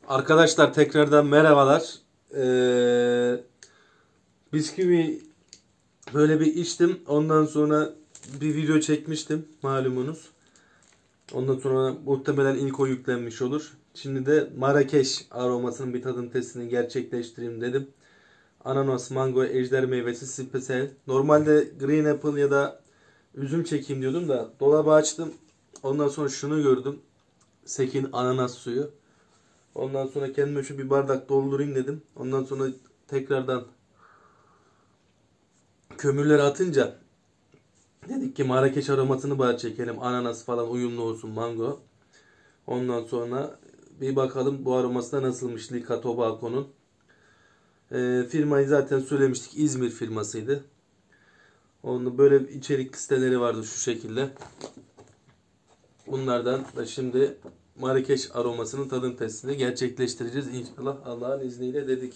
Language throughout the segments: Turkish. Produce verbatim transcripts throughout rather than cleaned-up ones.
Arkadaşlar tekrardan merhabalar. Ee, bisküvi böyle bir içtim. Ondan sonra bir video çekmiştim malumunuz. Ondan sonra muhtemelen ilk o yüklenmiş olur. Şimdi de Marrakeş aromasının bir tadım testini gerçekleştireyim dedim. Ananas, mango, ejder meyvesi, spesel. Normalde green apple ya da üzüm çekeyim diyordum da dolabı açtım. Ondan sonra şunu gördüm. Sekin ananas suyu. Ondan sonra kendime şu bir bardak doldurayım dedim. Ondan sonra tekrardan kömürleri atınca dedik ki Marrakeş aromasını bari çekelim. Ananas falan uyumlu olsun, mango. Ondan sonra bir bakalım bu aroması da nasılmış Lika Tobacco'nun. Ee, firmayı zaten söylemiştik. İzmir firmasıydı. Onun böyle içerik listeleri vardı şu şekilde. Bunlardan da şimdi Marrakeş aromasının tadım testini gerçekleştireceğiz inşallah Allah'ın izniyle dedik.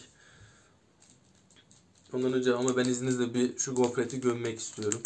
Ondan önce ama ben izninizle bir şu gofreti gömmek istiyorum.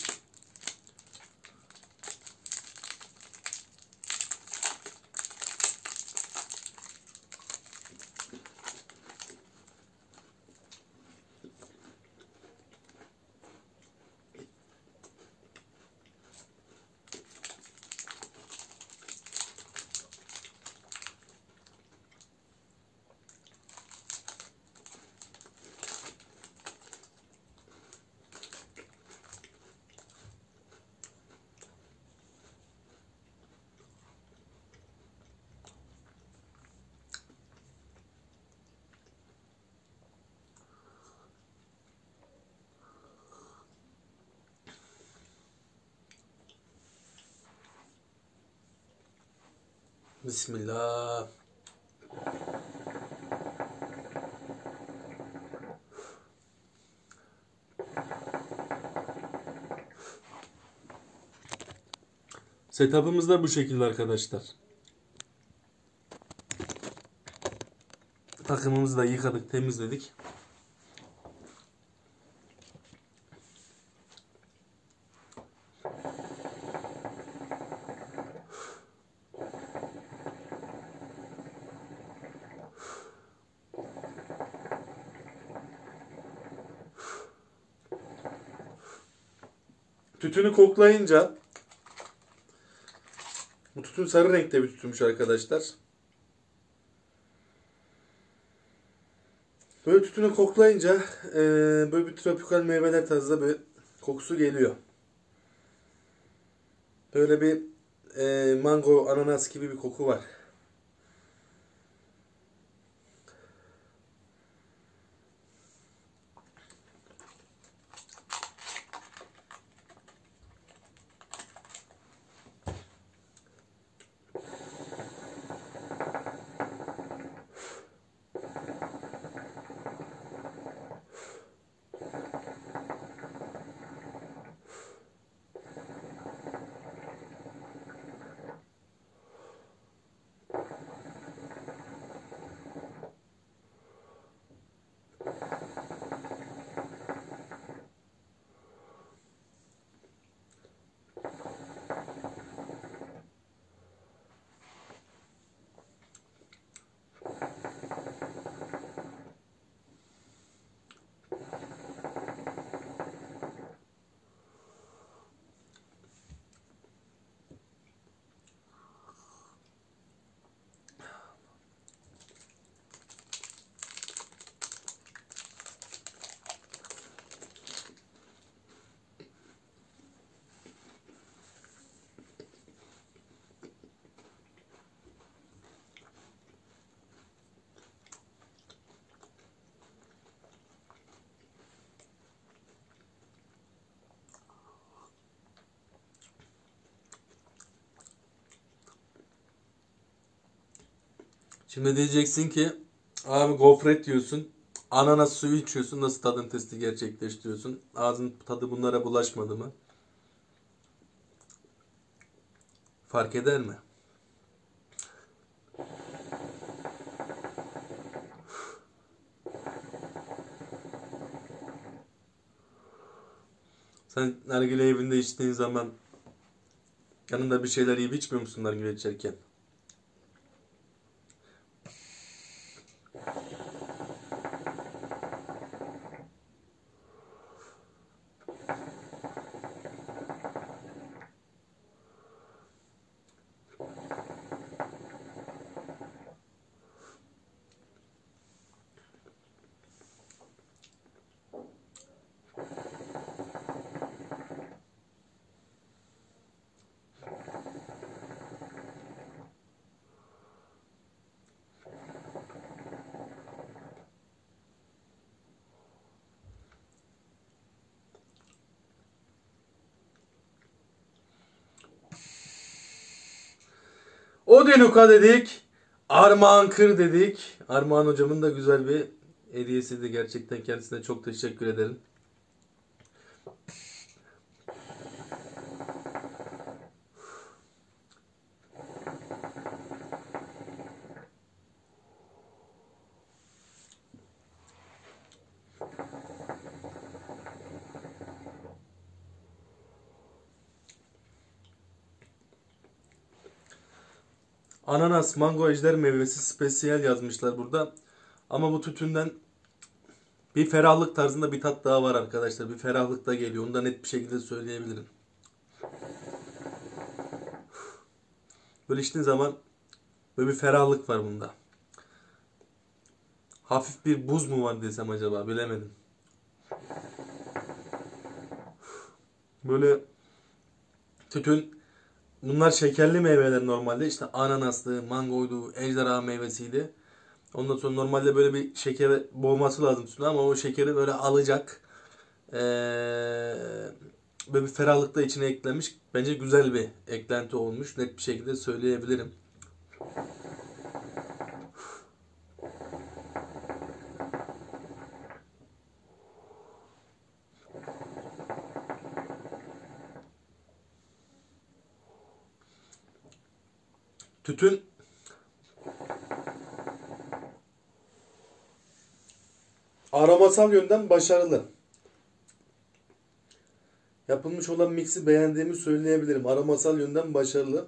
Bismillah. Setup'ımız da bu şekilde arkadaşlar. Takımımızı da yıkadık, temizledik. Tütünü koklayınca, bu tütün sarı renkte bir tütünmüş arkadaşlar. Böyle tütünü koklayınca e, böyle bir tropikal meyveler tarzında bir kokusu geliyor. Böyle bir e, mango, ananas gibi bir koku var. Şimdi diyeceksin ki abi gofret diyorsun, ananas suyu içiyorsun, nasıl tadım testi gerçekleştiriyorsun? Ağzın tadı bunlara bulaşmadı mı? Fark eder mi? Sen nargile evinde içtiğin zaman yanında bir şeyler yiyip içmiyor musun nargile içerken? Odenuka dedik. Armağan Kır dedik. Armağan hocamın da güzel bir hediyesiydi. Gerçekten kendisine çok teşekkür ederim. Ananas, mango, ejder meyvesi spesiyel yazmışlar burada. Ama bu tütünden bir ferahlık tarzında bir tat daha var arkadaşlar. Bir ferahlık da geliyor. Onu da net bir şekilde söyleyebilirim. Böyle içtiğin zaman böyle bir ferahlık var bunda. Hafif bir buz mu var desem acaba, bilemedim. Böyle tütün, bunlar şekerli meyveler normalde. İşte ananaslı, mangoydu, ejderha meyvesiydi. Ondan sonra normalde böyle bir şeker boğması lazım üstüne ama o şekeri böyle alacak. Ee, böyle bir ferahlık da içine eklemiş. Bence güzel bir eklenti olmuş. Net bir şekilde söyleyebilirim. Tütün aromasal yönden başarılı. Yapılmış olan mix'i beğendiğimi söyleyebilirim. Aromasal yönden başarılı.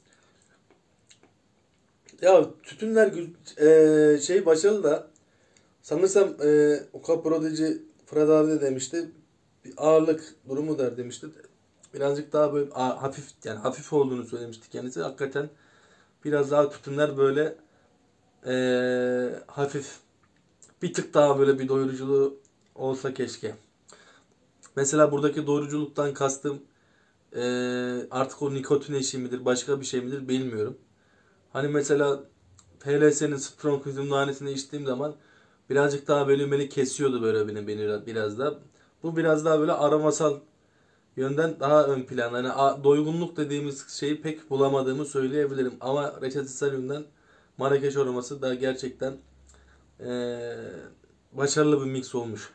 Ya tütünler gü- e, şey başarılı da sanırsam e, Oka Prodigy Fırat abi de demişti. Bir ağırlık durumu der demişti. Birazcık daha böyle a- hafif, yani hafif olduğunu söylemişti kendisi. Hakikaten biraz daha tütünler böyle e, hafif, bir tık daha böyle bir doyuruculuğu olsa keşke. Mesela buradaki doyuruculuktan kastım e, artık o nikotin eşiği midir, başka bir şey midir bilmiyorum. Hani mesela T L S'nin Strong üzüm nanesini içtiğim zaman birazcık daha böyle beni kesiyordu, böyle beni, beni biraz da. Bu biraz daha böyle aromasal yönden daha ön plan. Hani a- doygunluk dediğimiz şeyi pek bulamadığımı söyleyebilirim. Ama reçetesel yönden Marrakeş aroması da gerçekten eee, başarılı bir mix olmuş.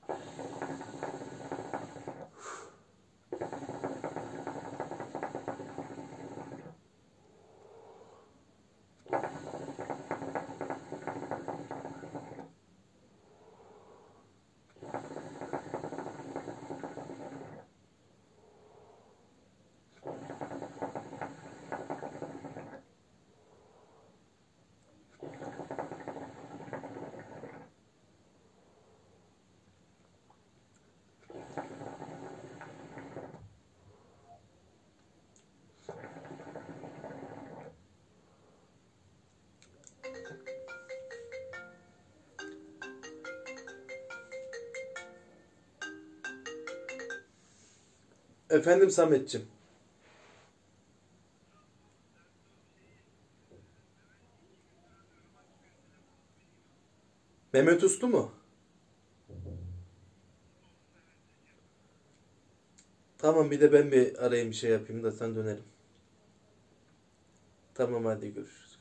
Efendim Sametçim. Mehmet Uslu mu? Tamam, bir de ben bir arayayım, bir şey yapayım da sen dönelim. Tamam, hadi görüşürüz.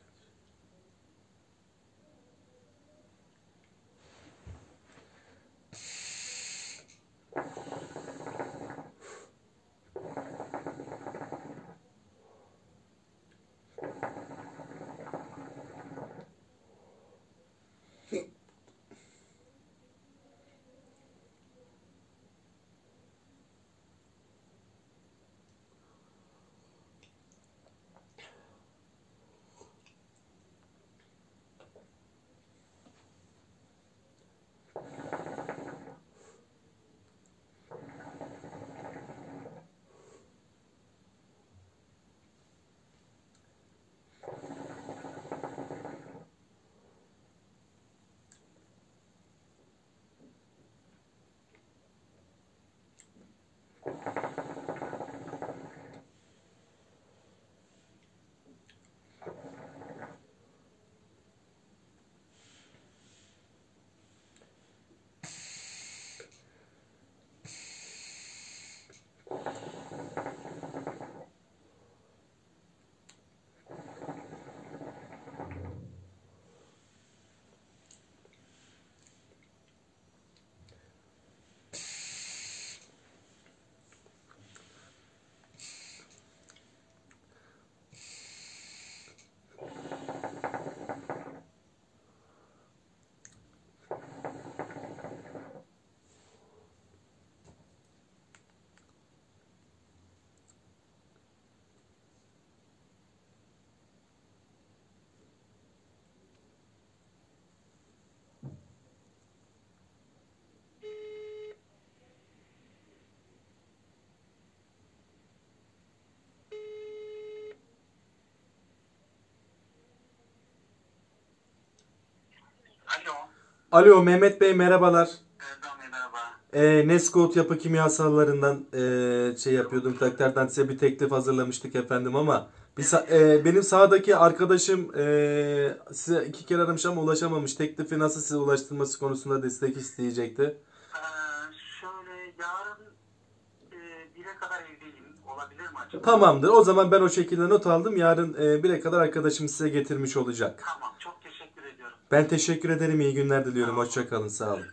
Alo Mehmet Bey, merhabalar. Erdem Bey merhaba. E, Nescoat Yapı Kimyasallarından e, şey yapıyordum. Tekrardan size bir teklif hazırlamıştık efendim ama bir sa- e, benim sağdaki arkadaşım e, size iki kere aramış ama ulaşamamış. Teklifi nasıl size ulaştırması konusunda destek isteyecekti. Ee, şöyle yarın e, bire kadar evdeyim. Olabilir mi acaba? Tamamdır. O zaman ben o şekilde not aldım. Yarın e, bire kadar arkadaşım size getirmiş olacak. Tamam. Çok teşekkür ediyorum. Ben teşekkür ederim. İyi günler diliyorum. Hoşça kalın. Sağ olun.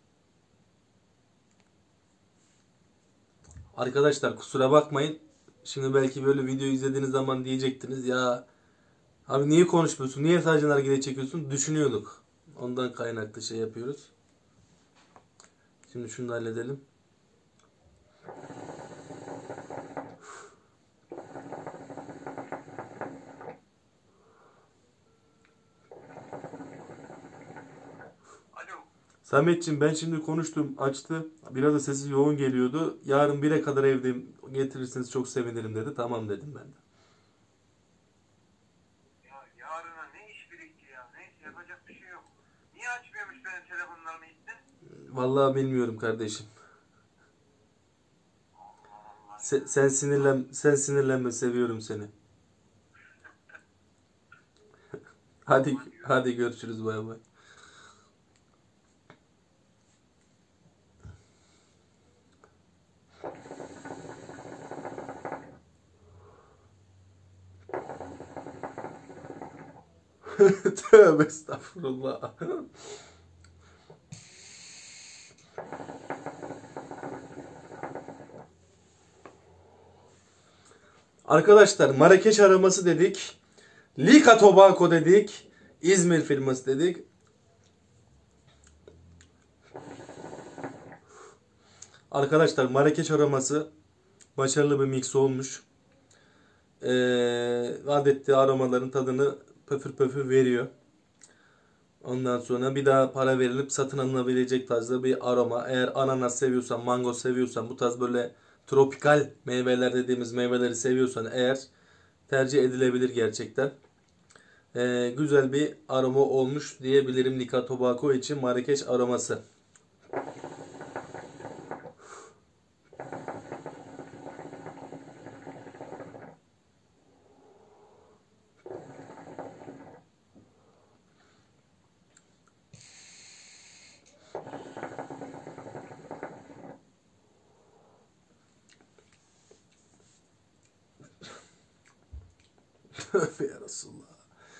Arkadaşlar kusura bakmayın. Şimdi belki böyle video izlediğiniz zaman diyecektiniz ya abi niye konuşmuyorsun? Niye sadece nargile çekiyorsun? Düşünüyorduk. Ondan kaynaklı şey yapıyoruz. Şimdi şunu da halledelim. Alo. Sametciğim ben şimdi konuştum. Açtı. Biraz da sesi yoğun geliyordu. Yarın bire kadar evdeyim. Getirirseniz çok sevinirim dedi. Tamam dedim ben de. Ya yarına ne iş birikti ya? Neyse yapacak bir şey yok. Niye açmıyormuş benim telefonlarımı gitti? Vallahi bilmiyorum kardeşim. Allah Allah. Sen, sen sinirlen sen sinirlenme, seviyorum seni. Hadi hadi görüşürüz, bay bay. Tövbe estağfurullah. Arkadaşlar Marrakeş aroması dedik. Lika Tobacco dedik. İzmir firması dedik. Arkadaşlar Marrakeş aroması başarılı bir mix olmuş. Ee, adetli aromaların tadını pöfür pöfür veriyor. Ondan sonra bir daha para verilip satın alınabilecek tarzda bir aroma. Eğer ananas seviyorsan, mango seviyorsan, bu tarz böyle tropikal meyveler dediğimiz meyveleri seviyorsan eğer tercih edilebilir gerçekten. Ee, güzel bir aroma olmuş diyebilirim Lika Tobacco için Marrakeş aroması. Tövbe ya Resulallah.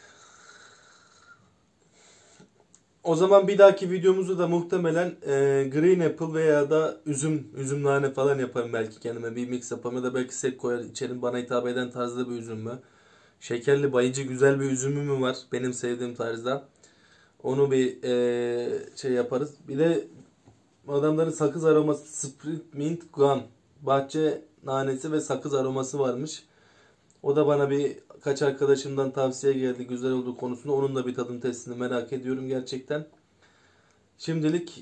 O zaman bir dahaki videomuzu da muhtemelen e, green apple veya da üzüm, üzüm nane falan yaparım belki kendime. Bir mix yaparım ya da belki sek koyar içerim, bana hitap eden tarzda bir üzüm mü? Şekerli, bayıcı, güzel bir üzümü mü var benim sevdiğim tarzda? Onu bir e, şey yaparız. Bir de adamların sakız aroması Sprit Mint Gum. Bahçe nanesi ve sakız aroması varmış. O da bana bir kaç arkadaşımdan tavsiye geldi, güzel olduğu konusunda. Onun da bir tadım testini merak ediyorum gerçekten. Şimdilik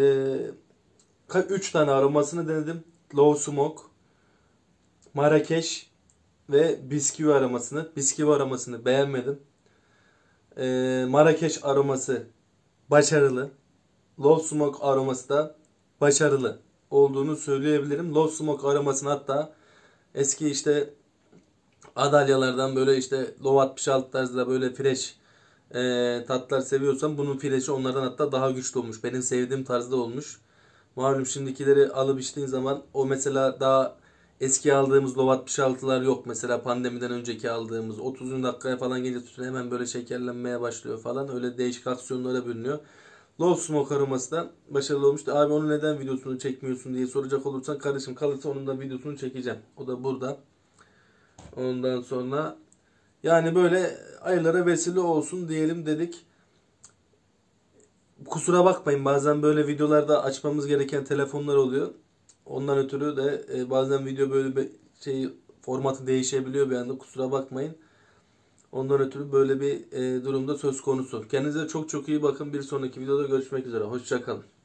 üç tane aromasını denedim. Low Smoke, Marrakeş ve bisküvi aromasını. Bisküvi aromasını beğenmedim. E, Marrakeş aroması başarılı. Low Smoke aroması da başarılı olduğunu söyleyebilirim. Low Smoke aromasını hatta eski işte Adalyalardan böyle işte Low altmış altı tarzda böyle fresh e, tatlar seviyorsan bunun fresh'i onlardan hatta daha güçlü olmuş. Benim sevdiğim tarzda olmuş. Malum şimdikileri alıp içtiğin zaman o mesela daha eski aldığımız Low altmış altılar yok. Mesela pandemiden önceki aldığımız otuz dakikaya falan gelince tutun hemen böyle şekerlenmeye başlıyor falan. Öyle değişik aksiyonlara bürünüyor. Low Smoke aroması da başarılı olmuştu. Abi onu neden videosunu çekmiyorsun diye soracak olursan kardeşim kalırsa onun da videosunu çekeceğim. O da burada. Ondan sonra yani böyle aylara vesile olsun diyelim dedik. Kusura bakmayın, bazen böyle videolarda açmamız gereken telefonlar oluyor. Ondan ötürü de e, bazen video böyle bir şey formatı değişebiliyor bir anda, kusura bakmayın. Ondan ötürü böyle bir e, durumda söz konusu. Kendinize çok çok iyi bakın. Bir sonraki videoda görüşmek üzere. Hoşça kalın.